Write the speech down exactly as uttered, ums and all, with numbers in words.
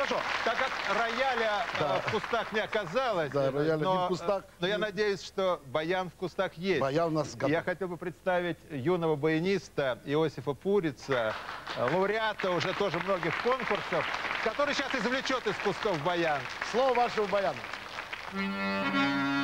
Хорошо. Так как рояля Да. э, в кустах не оказалось, Да, рояля но, не в кустах. но я надеюсь, что баян в кустах есть. Баян у нас готов. Я хотел бы представить юного баяниста Иосифа Пурица, э, лауреата уже тоже многих конкурсов, который сейчас извлечет из кустов баян. Слово вашего баяна.